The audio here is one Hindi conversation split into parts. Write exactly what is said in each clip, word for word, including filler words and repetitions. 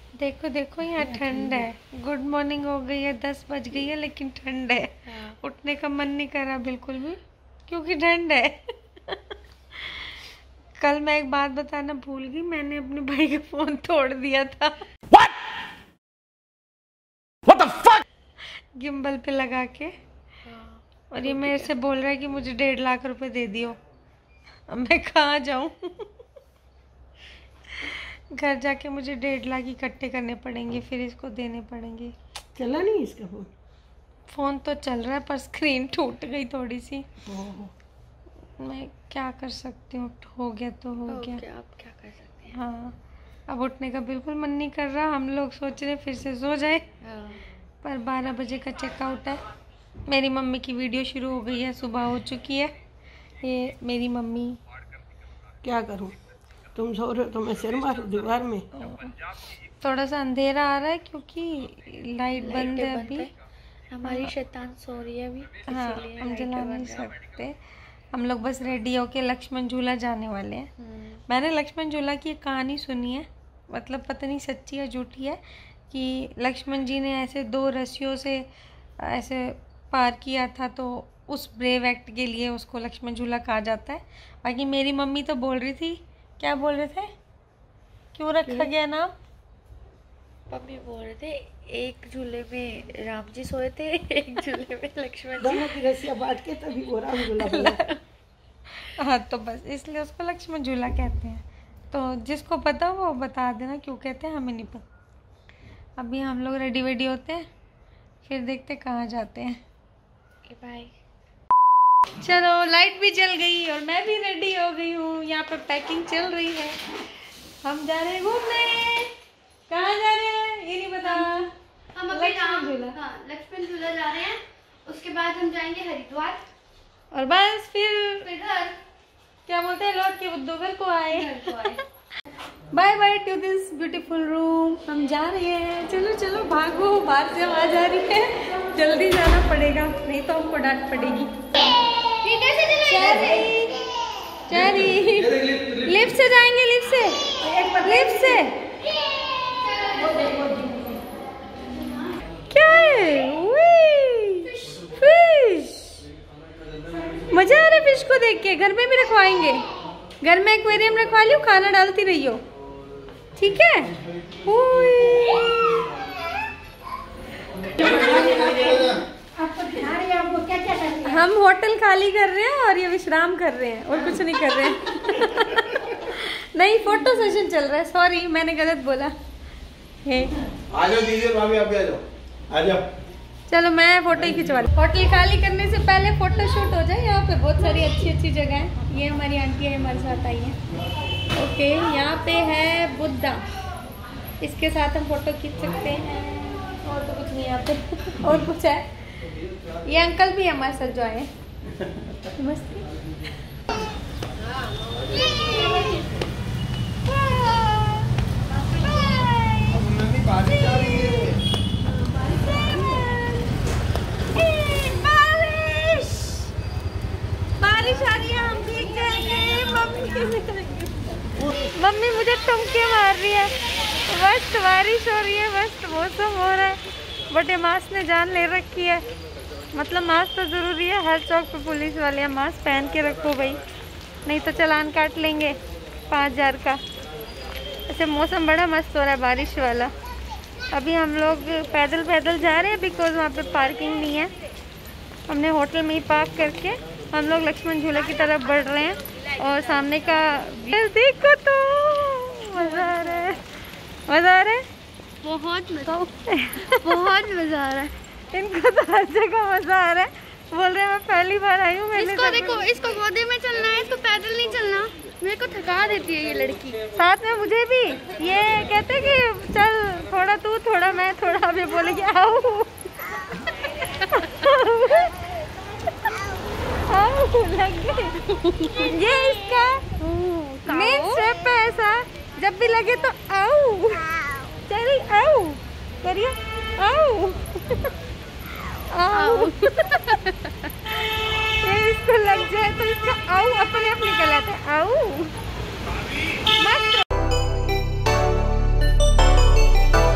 देखो देखो यहाँ ठंड है। गुड मॉर्निंग हो गई है, दस बज गई है, लेकिन ठंड है। हाँ। उठने का मन नहीं कर रहा बिल्कुल भी, क्योंकि ठंड है। कल मैं एक बात बताना भूल गई, मैंने अपने भाई का फोन तोड़ दिया था। What? What the fuck? Gimbal पे लगा के। हाँ, और ये मेरे से बोल रहा है कि मुझे डेढ़ लाख रुपए दे दियो। अब मैं कहाँ जाऊँ? घर जाके मुझे डेढ़ लाख इकट्ठे करने पड़ेंगे, फिर इसको देने पड़ेंगे। चला नहीं इसका फोन? फोन तो चल रहा है पर स्क्रीन टूट गई थोड़ी सी। मैं क्या कर सकती हूँ, हो गया तो हो गया। आप क्या कर सकते हैं? हाँ, अब उठने का बिल्कुल मन नहीं कर रहा। हम लोग सोच रहे फिर से सो जाए, पर बारह बजे का चेकआउट है। मेरी मम्मी की वीडियो शुरू हो गई है, सुबह हो चुकी है। ये मेरी मम्मी। क्या करूँ, तुम सो रहे हो तो मैं सिर मारूं दीवार में। थोड़ा सा अंधेरा आ रहा है क्योंकि लाइट बंद है अभी। हमारी शैतान सो रही है अभी। हाँ, हम जला नहीं सकते। हम लोग बस रेडी होके लक्ष्मण झूला जाने वाले हैं। मैंने लक्ष्मण झूला की एक कहानी सुनी है, मतलब पता नहीं सच्ची है झूठी है, कि लक्ष्मण जी ने ऐसे दो रस्सियों से ऐसे पार किया था, तो उस ब्रेव एक्ट के लिए उसको लक्ष्मण झूला कहा जाता है। बाकी मेरी मम्मी तो बोल रही थी, क्या बोल रहे थे, क्यों रखा गया नाम? मम्मी बोल रहे थे एक झूले में राम जी सोए थे, एक झूले में लक्ष्मण जी। दोनों की रस्सियां बांट के तभी वो राम झूला बना। हाँ, तो बस इसलिए उसको लक्ष्मण झूला कहते हैं। तो जिसको पता वो बता देना क्यों कहते हैं, हमें नहीं पता। अभी हम लोग रेडी वेडी होते हैं, फिर देखते कहाँ जाते हैं। बाय। चलो, लाइट भी जल गई और मैं भी रेडी हो गई हूँ। यहाँ पे पैकिंग चल रही है। हम जा रहे हैं घूमने। कहाँ जा रहे हैं ये नहीं पता। हम अभी लक्ष्मण झूला हाँ लक्ष्मण झूला जा रहे हैं। उसके बाद हम जाएंगे हरिद्वार और बस फिर फिर घर क्या बोलते हैं लौट के बुद्धोगर को आए। Bye bye to this beautiful room. हम जा रहे हैं। चलो चलो भागो, बाहर से आवाज आ रही है, जल्दी जाना पड़ेगा नहीं तो हमको डांट पड़ेगी। चली लिफ्ट से जाएंगे, लिफ्ट से लिफ्ट से क्या है? फिश, मजा आ रहा है फिश को देख के। घर में भी रखवाएंगे, घर में एक्वेरियम रखवा लियो, खाना डालती रहियो, ठीक है? हम होटल खाली कर रहे हैं और ये विश्राम कर रहे हैं और कुछ नहीं कर रहे हैं। नहीं, फोटो सेशन चल रहा है। सॉरी, मैंने गलत बोला। आ जाओ दीजिए भाभी, आप आ जाओ, आ जाओ। चलो मैं फोटो ही खिंचवा लूं। होटल खाली करने से पहले फोटो शूट हो जाए। यहाँ पे बहुत सारी अच्छी अच्छी जगह है। ये हमारी आंटी है, हमारे साथ आई है। ओके, यहाँ पे है बुद्धा, इसके साथ हम फोटो खींच सकते हैं। और तो कुछ नहीं यहाँ पे। और कुछ है, ये अंकल भी हमारे साथ जो आए हैं। मस्त। बारिश आ रही है, हम भीग जाएंगे। मम्मी कैसे करेंगे? मम्मी मुझे ठुमके मार रही है। मस्त बारिश हो रही है, मस्त मौसम हो रहा है। बटे मास्क ने जान ले रखी है। मतलब मास्क तो ज़रूरी है, हर चौक पे पुलिस वाले हैं। मास्क पहन के रखो भाई, नहीं तो चालान काट लेंगे पाँच हज़ार का। ऐसे मौसम बड़ा मस्त हो रहा है बारिश वाला। अभी हम लोग पैदल पैदल जा रहे हैं बिकॉज वहाँ पे पार्किंग नहीं है। हमने होटल में ही पार्क करके हम लोग लक्ष्मण झूले की तरफ बढ़ रहे हैं। और सामने का देखो तो मज़ा आ रहा है, मज़ा आ रहा है, बहुत मजा बहुत मजा आ रहा है। इनको तो हर जगह मज़ा आ रहा है। बोल रहे हैं मैं पहली बार आई हूँ। इसको देखो, इसको गोदी में चलना है, इसको पैदल नहीं चलना। मेरे को थका देती है ये लड़की। साथ में मुझे भी ये कहते कि चल थोड़ा तू थोड़ा मैं थोड़ा, अभी बोलेगी आओ आओ लगे। ये इसका मेन स्टेप है ऐसा, जब भी लगे तो आओ, चलिए आओ करिए, आओ आओ। ये इसको लग जाए तो इसका आओ अपने आप निकल आते हैं। आओ मस्त।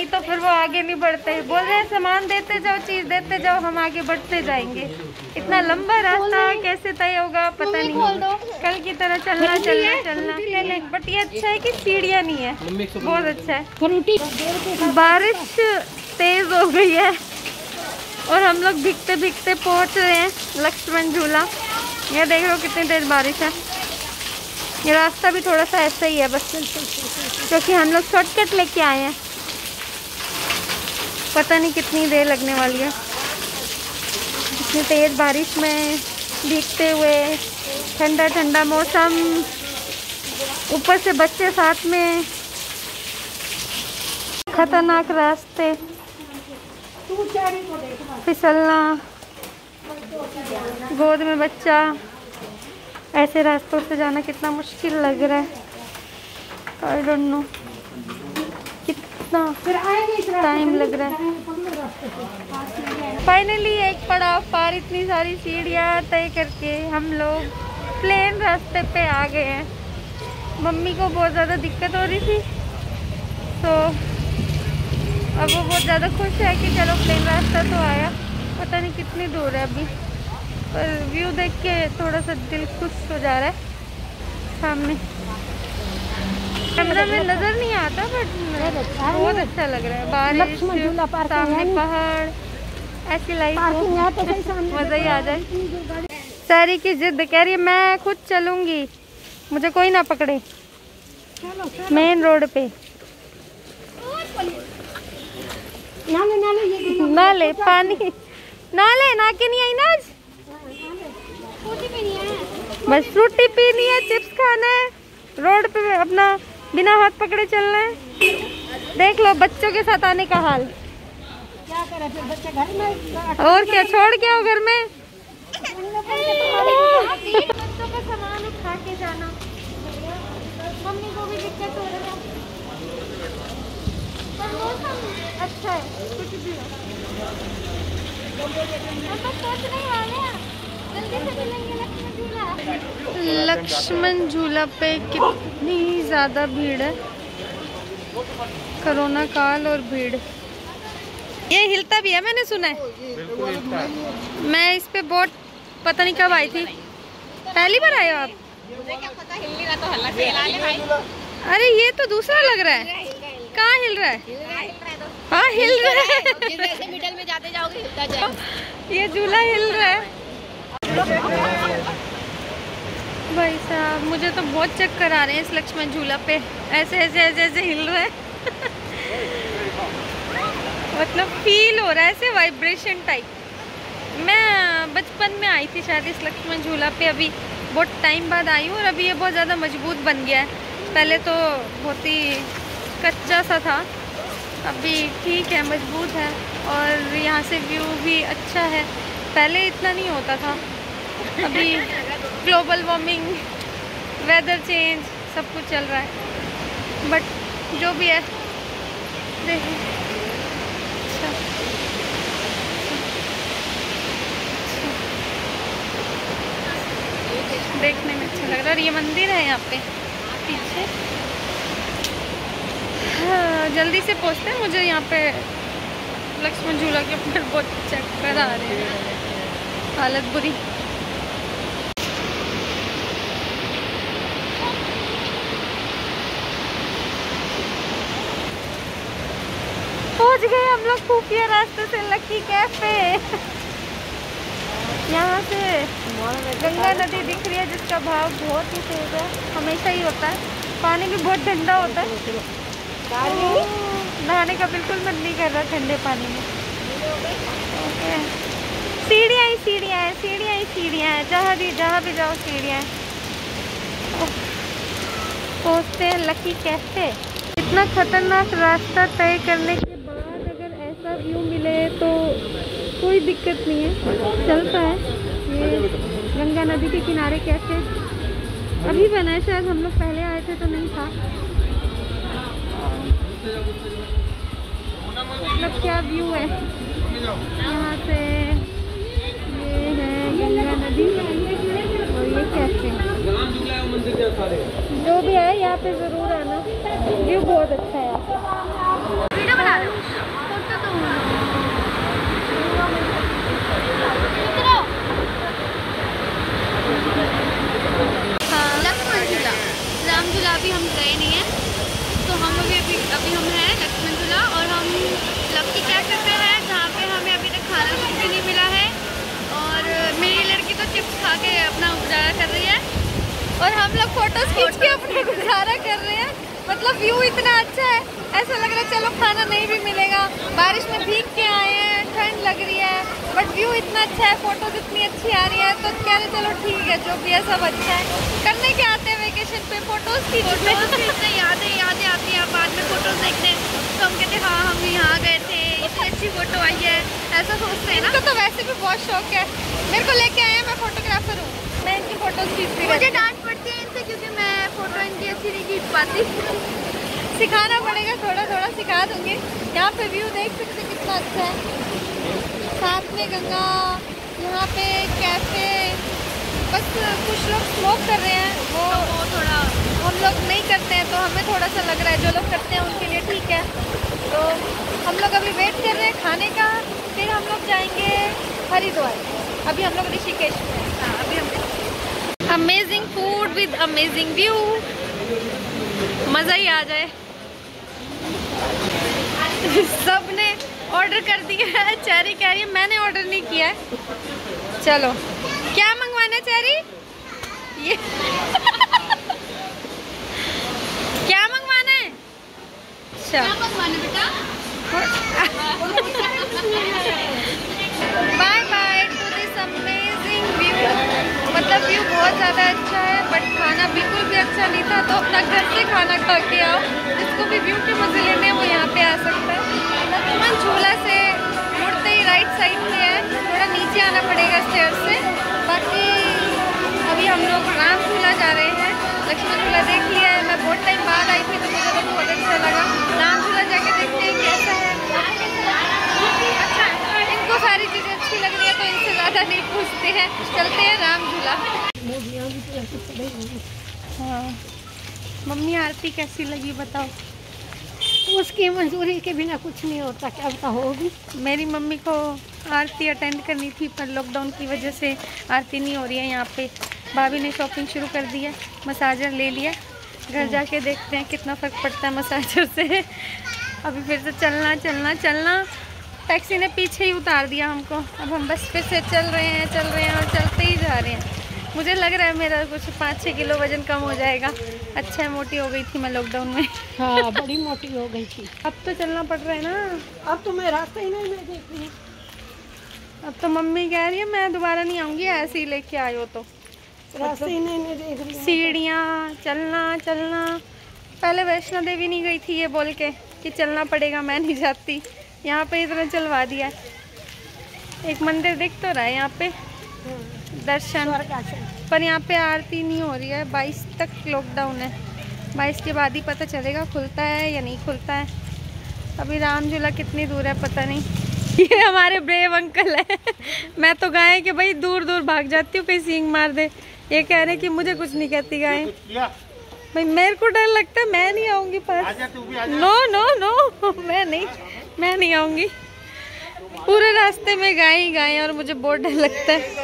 तो फिर वो आगे नहीं बढ़ते। बोल रहे हैं सामान देते जाओ, चीज देते जाओ, हम आगे बढ़ते जाएंगे। इतना लंबा रास्ता कैसे तय होगा पता नहीं। कल की तरह चलना चलना चलना। बट ये अच्छा है कि सीढ़ियाँ नहीं है, बहुत अच्छा है। बारिश तेज हो गई है और हम लोग भीगते भीगते पहुंच रहे हैं लक्ष्मण झूला। ये देख लो कितनी तेज बारिश है। ये रास्ता भी थोड़ा सा ऐसा ही है बस, क्योंकि हम लोग शॉर्टकट लेके आए हैं। पता नहीं कितनी देर लगने वाली है। इतनी तेज बारिश में भीगते हुए, ठंडा ठंडा मौसम, ऊपर से बच्चे साथ में, खतरनाक रास्ते, फिसलना, गोद में बच्चा, ऐसे रास्तों से जाना कितना मुश्किल लग रहा है। आई डोंट नो कितना टाइम लग रहा है। फाइनली एक पड़ाव पार, इतनी सारी सीढ़ियाँ तय करके हम लोग प्लेन रास्ते पे आ गए हैं। मम्मी को बहुत ज़्यादा दिक्कत हो रही थी, तो अब वो बहुत ज़्यादा खुश है कि चलो प्लेन रास्ता तो आया। पता नहीं कितनी दूर है अभी, पर व्यू देख के थोड़ा सा दिल खुश हो जा रहा है। सामने कैमरा में नज़र नहीं आता, बट बहुत अच्छा लग रहा है। बारिश, सामने पहाड़, ऐसी लाइफ मज़ा ही आ जाए। सारी की जिद कह रही है मैं खुद चलूँगी, मुझे कोई ना पकड़े। मेन रोड पे नाले नाले नाले पानी नाले ना के नहीं आई ना आज। बस फ्रूटी पीनी है, चिप्स खाना है, रोड पे अपना बिना हाथ पकड़े चलना है। देख लो बच्चों के साथ आने का हाल। क्या करें फिर, बच्चे घर में और क्या छोड़ के आओ घर में। बच्चों का सामान उठा के जाना, मम्मी को भी दिक्कत हो रहा है। पर मौसम अच्छा है, कुछ भी हो। हम बस सोचने वाले हैं जल्दी से मिलेंगे लक्ष्मण झूला। लक्ष्मण झूला पे कितनी ज़्यादा भीड़ है, कोरोना काल और भीड़। ये हिलता भी है, मैंने सुना है। मैं इस पे बहुत पता नहीं कब आई थी, पहली बार आए हो आप? अरे ये तो दूसरा लग रहा है। कहाँ हिल रहा है? हाँ हिल रहा है। जैसे मिडल में जाते जाओगे हिलता जाए। ये झूला हिल रहा है। भाई साहब मुझे तो बहुत चक्कर आ रहे हैं इस लक्ष्मण झूला पे, ऐसे ऐसे ऐसे ऐसे हिल रहा है। मतलब फील हो रहा है ऐसे वाइब्रेशन टाइप। मैं बचपन में आई थी शायद इस लक्ष्मण झूला पे, अभी बहुत टाइम बाद आई हूँ और अभी ये बहुत ज़्यादा मजबूत बन गया है। पहले तो बहुत ही कच्चा सा था, अभी ठीक है, मजबूत है। और यहाँ से व्यू भी अच्छा है, पहले इतना नहीं होता था। अभी ग्लोबल वार्मिंग, वेदर चेंज, सब कुछ चल रहा है, बट जो भी है देखिए अच्छा। देखने में अच्छा लग रहा है। और ये मंदिर है यहाँ पे पीछे। हाँ, जल्दी से पहुँचते हैं, मुझे यहाँ पे लक्ष्मण झूला के ऊपर बहुत चक्कर आ रहे हैं, हालत बुरी। पहुँच गए हम लोग खुफिया रास्ते से लकी कैफे। यहाँ से गंगा नदी दिख रही है जिसका भाव बहुत ही तेज है, हमेशा ही होता है। पानी भी बहुत ठंडा होता है, नहाने का बिल्कुल मन नहीं कर रहा ठंडे पानी में। सीढ़ियाँ ही सीढ़ियाँ हैं, सीढ़ियाँ ही सीढ़ियाँ हैं, जहाँ भी जहाँ भी जाओ सीढ़ियाँ हैं। पहुँचते हैं लकी कैफे। इतना खतरनाक रास्ता तय करने के बाद अगर ऐसा व्यू मिले तो कोई दिक्कत नहीं है, चलता है। ये गंगा नदी के किनारे कैफे अभी बना है, शायद हम लोग पहले आए थे तो नहीं था। मतलब क्या व्यू है यहाँ से, ये है गंगा नदी और ये कैफे। जो भी है यहाँ पे ज़रूर आना, व्यू बहुत अच्छा है। वीडियो बना रहे हो? और हम लोग फोटोज खींच के अपना गुजारा कर रहे हैं। मतलब व्यू इतना अच्छा है, ऐसा लग रहा है चलो खाना नहीं भी मिलेगा, बारिश में भीग के आए हैं, ठंड लग रही है, बट व्यू इतना अच्छा है, फोटोज इतनी अच्छी आ रही है, तो कह रहे चलो ठीक है जो भी है सब अच्छा है। करने के आते हैं वेकेशन पे फोटोज खींचने, इतने यादें यादें आती हैं बाद में फोटोज देखने, तो हम कहते हैं हाँ हम यहाँ गए थे, इतनी अच्छी फोटो आई है, ऐसा सोचते हैं ना। तो, तो वैसे भी बहुत शौक है, मेरे को लेके आए हैं, मैं फोटोग्राफर हूँ, मैं इनकी फोटोज खींचती हूँ। मुझे डांट पड़ती है इनसे क्योंकि मैं फोटो इनकी अच्छी नहीं खींच पाती। सिखाना पड़ेगा, थोड़ा थोड़ा सिखा दूंगी। यहाँ पे व्यू देख सकते कितना अच्छा है, साथ में गंगा, यहाँ पे कैफे, बस कुछ लोग स्मोक कर रहे हैं, वो, वो थोड़ा हम लोग नहीं करते हैं तो हमें थोड़ा सा लग रहा है, जो लोग करते हैं उनके लिए ठीक है। तो हम लोग अभी वेट कर रहे हैं खाने का, फिर हम लोग जाएंगे हरिद्वार। अभी हम लोग ऋषिकेश में हैं। हाँ, अभी हम amazing food with amazing view, मज़ा ही आ जाए। सबने ऑर्डर कर दिया है, चेरी कह रही है मैंने ऑर्डर नहीं किया है। चलो क्या मंगवाना है चेरी? ये क्या मंगवाना है? अच्छा बेटा bye bye to this amazing view. मतलब व्यू बहुत ज़्यादा अच्छा है, बट खाना बिल्कुल भी अच्छा नहीं था, तो अपना घर से खाना खा के आओ। जिसको भी व्यू के मजे लेने हैं वो यहाँ पे आ सकता है। लक्ष्मण झूला से मुड़ते ही राइट साइड पे है, थोड़ा नीचे आना पड़ेगा स्टेयर से। बाकी अभी हम लोग राम झूला जा रहे हैं। लक्ष्मण झूला देख लिया है, मैं बहुत टाइम बाद आई थी तो मुझे तो बहुत अच्छा लगा। राम झूला जाके देखते हैं कैसा है। अच्छा, इनको सारी चीज़ें अच्छी लग रही है तो इनसे ज़्यादा नहीं पूछते हैं, चलते हैं राम झूला। हाँ, मम्मी आरती कैसी लगी बताओ? उसकी मंजूरी के बिना कुछ नहीं होता, क्या बता होगी। मेरी मम्मी को आरती अटेंड करनी थी पर लॉकडाउन की वजह से आरती नहीं हो रही है यहाँ पे। भाभी ने शॉपिंग शुरू कर दी है, मसाजर ले लिया, घर जाके देखते हैं कितना फ़र्क पड़ता है मसाजर से। अभी फिर से चलना चलना चलना, टैक्सी ने पीछे ही उतार दिया हमको। अब हम बस फिर से चल रहे हैं चल रहे हैं और चलते ही जा रहे हैं। मुझे लग रहा है मेरा कुछ पाँच छः किलो वज़न कम हो जाएगा। अच्छा है, मोटी हो गई थी मैं लॉकडाउन में। हाँ, बड़ी मोटी हो गई थी। अब तो चलना पड़ रहा है ना, अब तो मैं रास्ता ही नहीं मैं देख रही। अब तो मम्मी कह रही है मैं दोबारा नहीं आऊँगी, ऐसे ही लेके आयो तो। रास्ता ही नहीं मैं देख रही। सीढ़ियाँ, चलना चलना। पहले वैष्णो देवी नहीं गई थी ये बोल के कि चलना पड़ेगा, मैं नहीं जाती। यहाँ पे इतना चलवा दिया। एक मंदिर दिख तो रहा है यहाँ पे, दर्शन, पर यहाँ पे आरती नहीं हो रही है। बाईस तक लॉकडाउन है, बाईस के बाद ही पता चलेगा खुलता है या नहीं खुलता है। अभी राम झूला कितनी दूर है पता नहीं। ये हमारे ब्रेव अंकल है। मैं तो गाय के भाई दूर दूर भाग जाती हूँ, कहीं सींग मार दे। ये कह रहे कि मुझे कुछ नहीं कहती गाय। भाई मेरे को डर लगता है, मैं नहीं आऊँगी पास। नो नो नो, मैं नहीं मैं नहीं आऊँगी। पूरे रास्ते में गाय ही गाय और मुझे बहुत डर लगता है।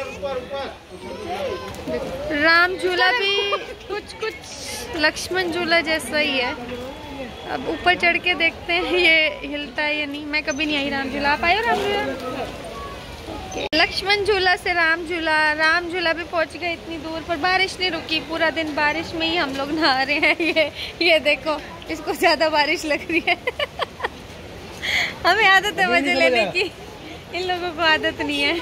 राम झूला भी कुछ कुछ लक्ष्मण झूला जैसा ही है। अब ऊपर चढ़ के देखते हैं ये हिलता है या नहीं। मैं कभी नहीं आई राम झूला, आप आए हो राम झूला? लक्ष्मण झूला से राम झूला, राम झूला भी पहुंच गए इतनी दूर, पर बारिश नहीं रुकी। पूरा दिन बारिश में ही हम लोग नहा रहे हैं। ये ये देखो, इसको ज़्यादा बारिश लग रही है। हमें आदत है मजे लेने की, इन लोगों को आदत नहीं है।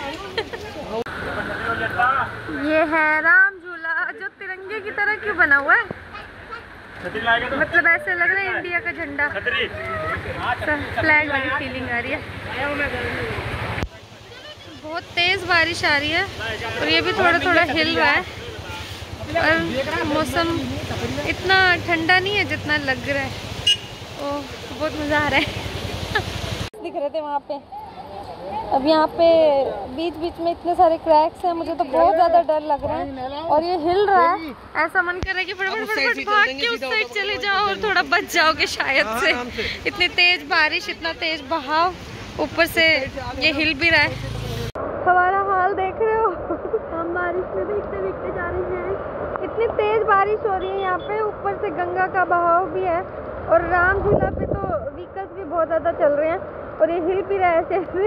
ये है राम झूला जो तिरंगे की तरह क्यों बना हुआ है? मतलब ऐसे लग रहा है इंडिया का झंडा, फ्लैग वाली फीलिंग आ रही है। बहुत तेज बारिश आ रही है और ये भी थोड़ा थोड़ा हिल रहा है और मौसम इतना ठंडा नहीं है जितना लग रहा है। ओह, बहुत मज़ा आ रहा है। दिख रहे थे वहाँ पे। अब यहाँ पे बीच बीच में इतने सारे क्रैक्स हैं, मुझे तो बहुत ज़्यादा डर लग रहा है और ये हिल रहा है। ऐसा मन कर रहा है कि फटाफट फटाफट भाग के उस साइड चले जाओ और थोड़ा बच जाओगे शायद से। इतनी तेज बारिश, इतना तेज बहाव, ऊपर से ये हिल भी रहा है। हमारा हाल देख रहे हो, हम बारिश में भीगते भीगते जा रहे हैं। इतनी तेज बारिश हो रही है यहाँ पे, ऊपर से गंगा का बहाव भी है और राम झूला पे तो व्हीकल्स भी बहुत ज़्यादा चल रहे हैं और ये हिल भी रहा है ऐसे ऐसे।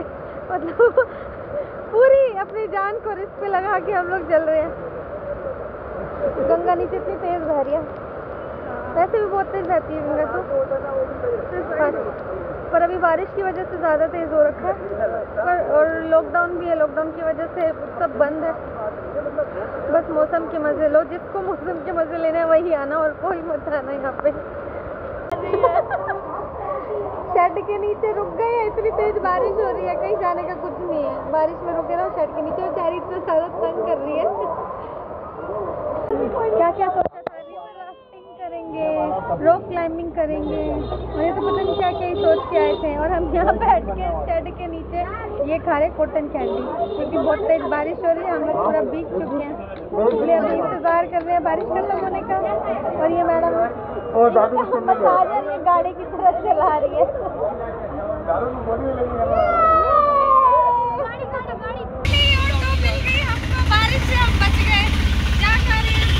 मतलब पूरी अपनी जान को रिस्क पे लगा के हम लोग चल रहे हैं। गंगा नीचे इतनी तेज बह रही है, वैसे भी बहुत तेज बहती है गंगा तो, पर अभी बारिश की वजह से ज़्यादा तेज हो रखा है। पर और लॉकडाउन भी है, लॉकडाउन की वजह से सब बंद है। बस मौसम के मज़े लो, जिसको मौसम के मज़े लेने हैं वही आना, और कोई मत आना यहाँ पे। शेड के नीचे रुक गए, इतनी तेज बारिश हो रही है, कहीं जाने का कुछ नहीं है। बारिश में रुके रहो शेड के नीचे, और चारी इतना सारा तंग कर रही है। क्या क्या सोचा था, रिवर राफ्टिंग करेंगे, रॉक क्लाइंबिंग करेंगे, मुझे तो पता नहीं क्या क्या ही सोच के आए थे। और हम यहाँ बैठ के शेड के नीचे ये खा रहे कॉटन कैंडी, क्योंकि बहुत तेज बारिश हो रही है, हम लोग पूरा भीग चुके हैं, इसलिए अभी इंतज़ार कर रहे हैं बारिश खत्म होने का। और ये मैडम गाड़ी की तरह चला रही है। बारिश से हम बच गए। क्या कर रहे हैं?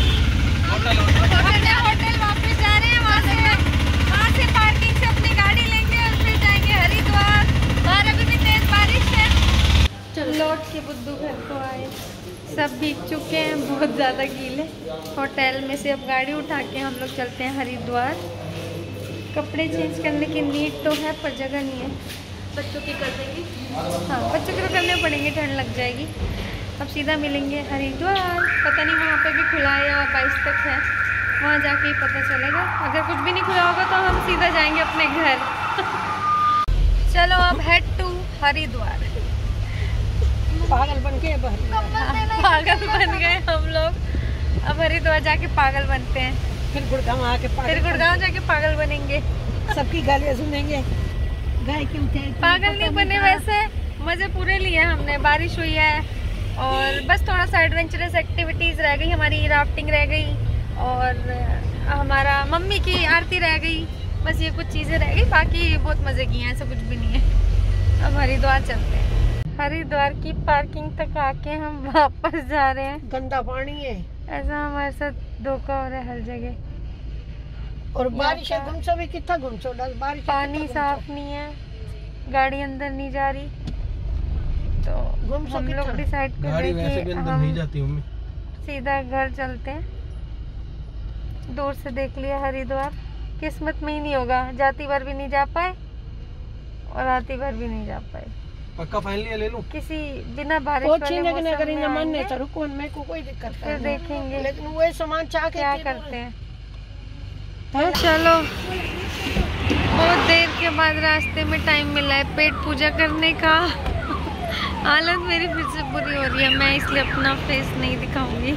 होटल वापस जा रहे हैं, वहाँ से वहाँ से पार्किंग से अपनी गाड़ी लेंगे और फिर जाएंगे हरिद्वार। बाहर अभी भी तेज बारिश है। चलो लौट के बुद्धू घर को आए, सब भीग चुके हैं, बहुत ज़्यादा गीले। होटल में से अब गाड़ी उठा के हम लोग चलते हैं हरिद्वार। कपड़े चेंज करने की नीड तो है, पर जगह नहीं है। बच्चों की कर देंगे, हाँ बच्चों के तो करने पड़ेंगे, ठंड लग जाएगी। अब सीधा मिलेंगे हरिद्वार। पता नहीं वहाँ पे भी खुला है या बाईस तक है, वहाँ जाके ही पता चलेगा। अगर कुछ भी नहीं खुला होगा तो हम सीधा जाएंगे अपने घर। चलो अब हेड टू हरिद्वार। पागल बन के हाँ, पागल बन गए हम लोग। अब हरिद्वार जाके पागल बनते हैं, फिर गुड़गांव आके फिर गुड़गांव जाके पागल बनेंगे। सबकी गालियाँ सुनेंगे। गाय के उठे पागल नहीं बने, वैसे मज़े पूरे लिए हमने। बारिश हुई है और बस थोड़ा सा एडवेंचरस एक्टिविटीज़ रह गई हमारी, राफ्टिंग रह गई और हमारा मम्मी की आरती रह गई, बस ये कुछ चीज़ें रह गई, बाकी बहुत मज़े किए हैं, ऐसा कुछ भी नहीं है। अब हरिद्वार चलते हैं। हरिद्वार की पार्किंग तक आके हम वापस जा रहे हैं। गंदा पानी है, ऐसा हमारे साथ धोखा हो रहा है हर जगह। और बारिश है, घुमसो भी कितना घुमसो, बारिश पानी साफ नहीं है, गाड़ी अंदर नहीं जा रही, तो हम लोग डिसाइड कर रहे हैं कि हम जाती हूँ सीधा घर चलते हैं। दूर से देख लिया हरिद्वार, किस्मत में ही नहीं होगा, जाती बार भी नहीं जा पाए और आती बार भी नहीं जा पाए। पक्का फाइनली ले लूं? किसी बिना बारिश वाले मौसम में आएंगे, तो रुको, मेरे को कोई दिक्कत नहीं, फिर देखेंगे लेकिन वही सामान चाह के क्या करते हैं। चलो बहुत देर के बाद रास्ते में टाइम मिला है पेट पूजा करने का। हालत मेरी फिर से बुरी हो रही है, मैं इसलिए अपना फेस नहीं दिखाऊंगी।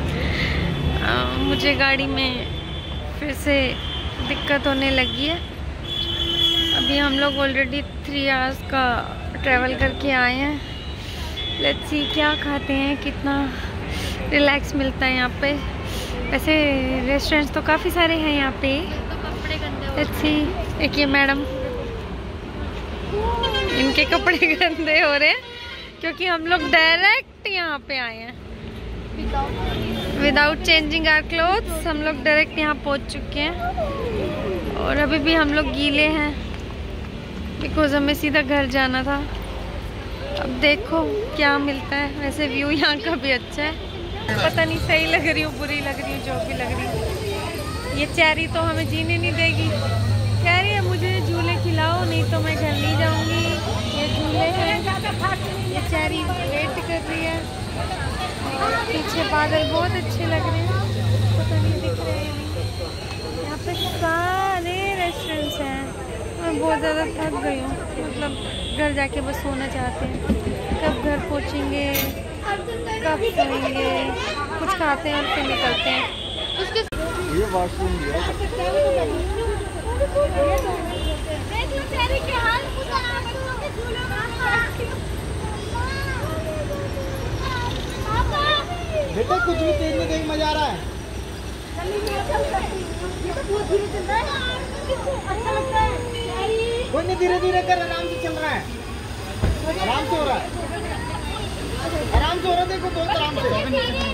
मुझे गाड़ी में फिर से दिक्कत होने लगी है। अभी हम लोग ऑलरेडी थ्री आवर्स का ट्रैवल करके आए हैं। लेट्स सी क्या खाते हैं, कितना रिलैक्स मिलता है यहाँ पे। वैसे रेस्टोरेंट्स तो काफ़ी सारे हैं यहाँ पे। लेट्स सी, एक ये मैडम, इनके कपड़े गंदे हो रहे हैं क्योंकि हम लोग डायरेक्ट यहाँ पे आए हैं विदाउट चेंजिंग आवर क्लोथ्स। हम लोग डायरेक्ट यहाँ पहुँच चुके हैं और अभी भी हम लोग गीले हैं बिकॉज हमें सीधा घर जाना था। अब देखो क्या मिलता है। वैसे व्यू यहाँ का भी अच्छा है, पता नहीं सही लग रही हूँ बुरी लग रही हूँ, जो भी लग रही हूँ। ये चेरी तो हमें जीने नहीं देगी, कह रही है मुझे झूले खिलाओ नहीं तो मैं घर नहीं जाऊँगी। ये झूले हैं, ये चेरी वेट कर रही है और पीछे बादल बहुत अच्छे लग रहे हैं, पता नहीं दिख रहे हैं। यहाँ पे सारे रेस्टोरेंट्स हैं। मैं बहुत ज़्यादा थक गई हूँ, मतलब घर जाके बस सोना चाहते हैं। कब घर पहुँचेंगे, कब सोएंगे, कुछ खाते हैं और फिर निकलते हैं। ये वॉशरूम बेटा कुछ भी तेज में देख मजा आ रहा है। कोई नहीं, धीरे धीरे कर, आराम से चल रहा है, आराम से हो रहा है, आराम से हो रहा है। देखो बहुत आराम से।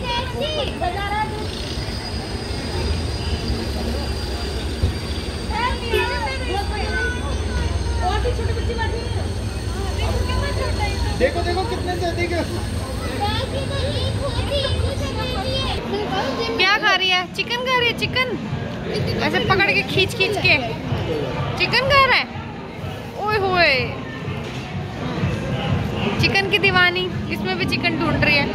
देखो देखो कितने से देखो। क्या खा है? चिकन खा रही है? चिकन ऐसे पकड़ के खींच खींच के चिकन खा रहा है। ओए होए, चिकन की दीवानी, इसमें भी चिकन ढूंढ रही है।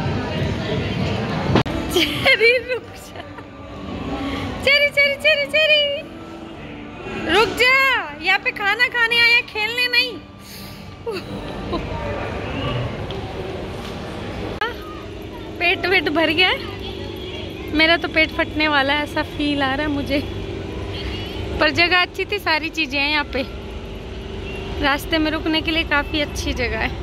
चेरी रुक जा, चेरी चेरी चेरी चेरी रुक जा, यहाँ पे खाना खाने आया, खेलने नहीं। पेट वेट भर गया है मेरा, तो पेट फटने वाला है ऐसा फील आ रहा है मुझे। पर जगह अच्छी थी, सारी चीजें हैं यहाँ पे, रास्ते में रुकने के लिए काफी अच्छी जगह है।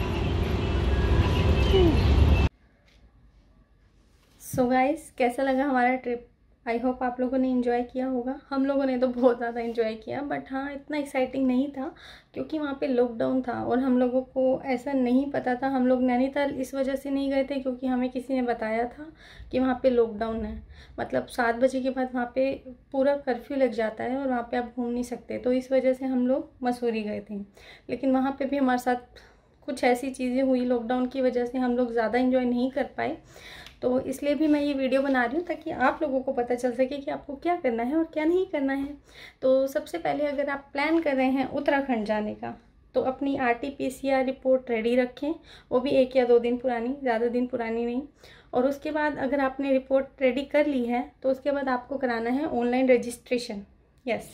सो so गाइस, कैसा लगा हमारा ट्रिप? आई होप आप लोगों ने एंजॉय किया होगा। हम लोगों ने तो बहुत ज़्यादा एंजॉय किया, बट हाँ इतना एक्साइटिंग नहीं था क्योंकि वहाँ पे लॉकडाउन था और हम लोगों को ऐसा नहीं पता था। हम लोग नैनीताल इस वजह से नहीं गए थे क्योंकि हमें किसी ने बताया था कि वहाँ पे लॉकडाउन है, मतलब सात बजे के बाद वहाँ पे पूरा कर्फ्यू लग जाता है और वहाँ पर आप घूम नहीं सकते। तो इस वजह से हम लोग मसूरी गए थे, लेकिन वहाँ पर भी हमारे साथ कुछ ऐसी चीज़ें हुई लॉकडाउन की वजह से, हम लोग ज़्यादा एंजॉय नहीं कर पाए। तो इसलिए भी मैं ये वीडियो बना रही हूँ ताकि आप लोगों को पता चल सके कि आपको क्या करना है और क्या नहीं करना है। तो सबसे पहले अगर आप प्लान कर रहे हैं उत्तराखंड जाने का, तो अपनी R T P C R report ready रखें, वो भी एक या दो दिन पुरानी, ज़्यादा दिन पुरानी नहीं। और उसके बाद अगर आपने रिपोर्ट रेडी कर ली है तो उसके बाद आपको कराना है ऑनलाइन रजिस्ट्रेशन। यस,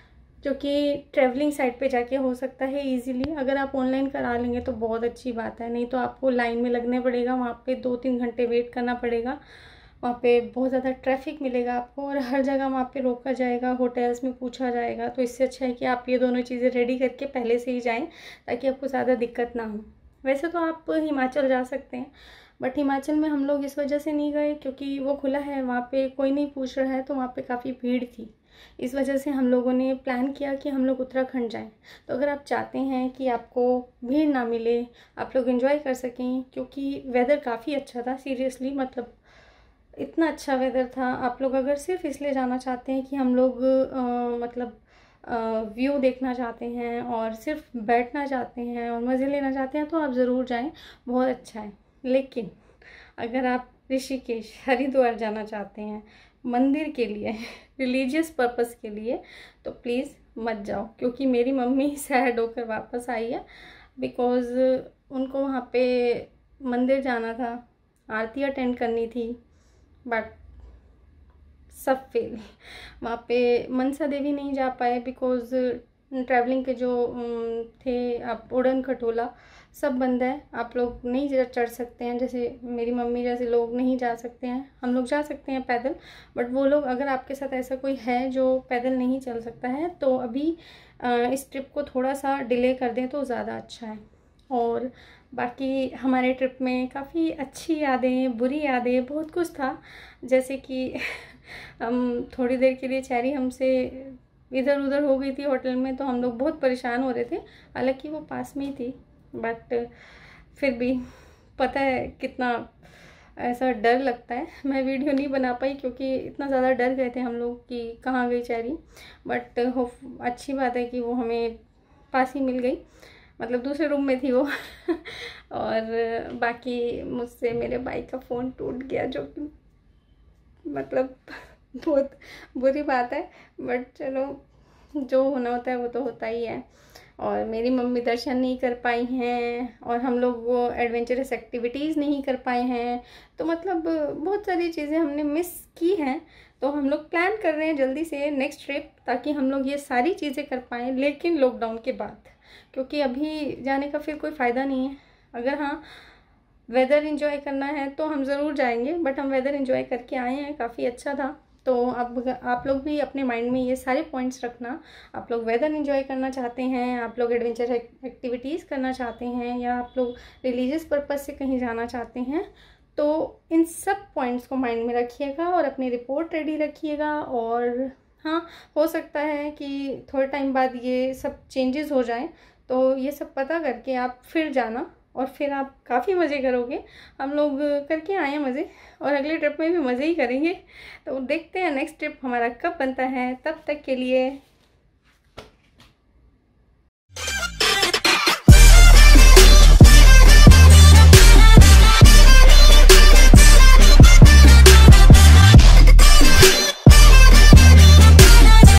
जो कि ट्रैवलिंग साइट पे जाके हो सकता है इजीली। अगर आप ऑनलाइन करा लेंगे तो बहुत अच्छी बात है, नहीं तो आपको लाइन में लगने पड़ेगा, वहाँ पे दो तीन घंटे वेट करना पड़ेगा, वहाँ पे बहुत ज़्यादा ट्रैफिक मिलेगा आपको और हर जगह वहाँ पे रोका जाएगा, होटल्स में पूछा जाएगा। तो इससे अच्छा है कि आप ये दोनों चीज़ें रेडी करके पहले से ही जाएँ ताकि आपको ज़्यादा दिक्कत ना हो। वैसे तो आप हिमाचल जा सकते हैं, बट हिमाचल में हम लोग इस वजह से नहीं गए क्योंकि वो खुला है, वहाँ पर कोई नहीं पूछ रहा है, तो वहाँ पर काफ़ी भीड़ थी। इस वजह से हम लोगों ने प्लान किया कि हम लोग उत्तराखंड जाएं। तो अगर आप चाहते हैं कि आपको भीड़ ना मिले, आप लोग एंजॉय कर सकें, क्योंकि वेदर काफ़ी अच्छा था, सीरियसली मतलब इतना अच्छा वेदर था। आप लोग अगर सिर्फ इसलिए जाना चाहते हैं कि हम लोग आ, मतलब व्यू देखना चाहते हैं और सिर्फ बैठना चाहते हैं और मज़े लेना चाहते हैं तो आप ज़रूर जाएं, बहुत अच्छा है। लेकिन अगर आप ऋषिकेश, हरिद्वार जाना चाहते हैं मंदिर के लिए, रिलीजियस पर्पस के लिए, तो प्लीज़ मत जाओ, क्योंकि मेरी मम्मी सैड होकर वापस आई है बिकॉज़ उनको वहाँ पे मंदिर जाना था, आरती अटेंड करनी थी, बट सब फेल। वहाँ पे मनसा देवी नहीं जा पाए बिकॉज़ ट्रैवलिंग के जो थे आप उड़न खटोला सब बंद है, आप लोग नहीं चढ़ सकते हैं। जैसे मेरी मम्मी जैसे लोग नहीं जा सकते हैं, हम लोग जा सकते हैं पैदल, बट वो लोग, अगर आपके साथ ऐसा कोई है जो पैदल नहीं चल सकता है तो अभी इस ट्रिप को थोड़ा सा डिले कर दें तो ज़्यादा अच्छा है। और बाकी हमारे ट्रिप में काफ़ी अच्छी यादें, बुरी यादें, बहुत कुछ था। जैसे कि हम थोड़ी देर के लिए चेरी हमसे इधर उधर हो गई थी होटल में, तो हम लोग बहुत परेशान हो रहे थे, हालांकि वो पास में ही थी, बट फिर भी पता है कितना ऐसा डर लगता है। मैं वीडियो नहीं बना पाई क्योंकि इतना ज़्यादा डर गए थे हम लोग कि कहाँ गई चेरी, बट हो अच्छी बात है कि वो हमें पास ही मिल गई, मतलब दूसरे रूम में थी वो। और बाकी मुझसे मेरे भाई का फ़ोन टूट गया, जो कि मतलब बहुत बुरी बात है, बट चलो जो होना होता है वो तो होता ही है। और मेरी मम्मी दर्शन नहीं कर पाई हैं और हम लोग वो एडवेंचरस एक्टिविटीज़ नहीं कर पाए हैं, तो मतलब बहुत सारी चीज़ें हमने मिस की हैं। तो हम लोग प्लान कर रहे हैं जल्दी से नेक्स्ट ट्रिप, ताकि हम लोग ये सारी चीज़ें कर पाएँ, लेकिन लॉकडाउन के बाद, क्योंकि अभी जाने का फिर कोई फ़ायदा नहीं है। अगर हाँ वेदर एंजॉय करना है तो हम ज़रूर जाएंगे, बट हम वेदर एंजॉय करके आए हैं, काफ़ी अच्छा था। तो अब आप लोग भी अपने माइंड में ये सारे पॉइंट्स रखना। आप लोग वेदर एंजॉय करना चाहते हैं, आप लोग एडवेंचर एक्टिविटीज़ करना चाहते हैं, या आप लोग रिलीजियस पर्पस से कहीं जाना चाहते हैं, तो इन सब पॉइंट्स को माइंड में रखिएगा और अपनी रिपोर्ट रेडी रखिएगा। और हाँ, हो सकता है कि थोड़े टाइम बाद ये सब चेंजेस हो जाएं, तो ये सब पता करके आप फिर जाना और फिर आप काफ़ी मज़े करोगे। हम लोग करके आए हैं मज़े, और अगले ट्रिप में भी मज़े ही करेंगे। तो देखते हैं नेक्स्ट ट्रिप हमारा कब बनता है। तब तक के लिए